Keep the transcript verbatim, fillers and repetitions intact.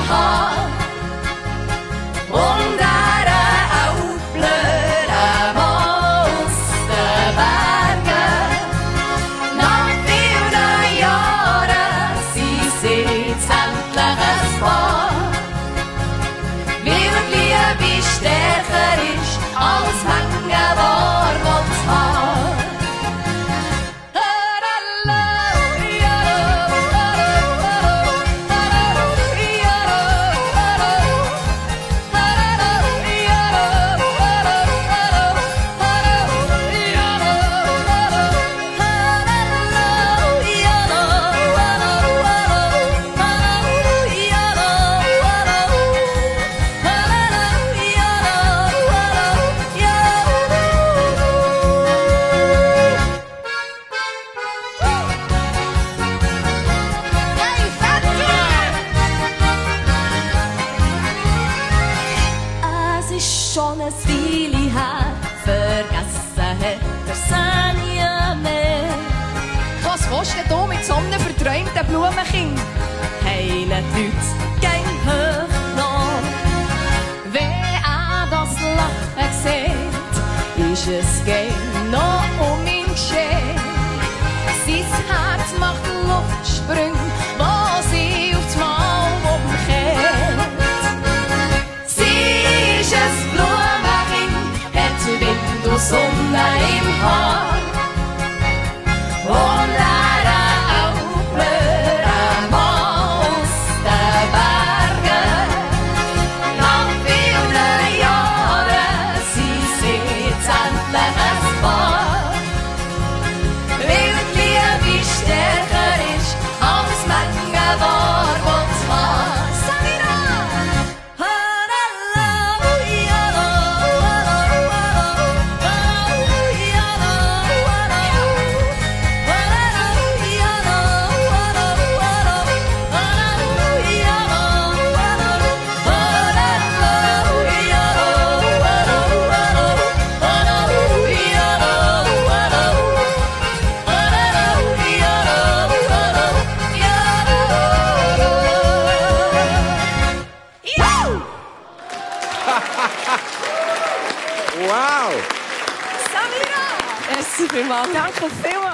im Haar. Und eine auch blöde aus den Bergen. Nach vielen Jahren, sie sieht's endlich ein Paar. Weil die Liebe stärker ist als Menge warm und Haar. Schon ein Weile her, vergessen hat er nie mehr. Was willst du denn mit so einem verträumten Blumenkind? Heilen die Leute gehen hoch noch. Wenn er das Lachen sieht, ist es gehen noch um ihn geschehen. Sein Herz macht Luftsprünge, wo sie aufs Mal umkehrt. Sie ist ein Blumenkind, hat Wind und Sonne im Haar. Und er auch blöde aus den Bergen. Nach vielen Jahren, sie sieht's endlich ein Paar. Weil die Liebe stärker ist als Menge warm und wahr. Wow! Samira! Merci vielmals. Danke vielmals.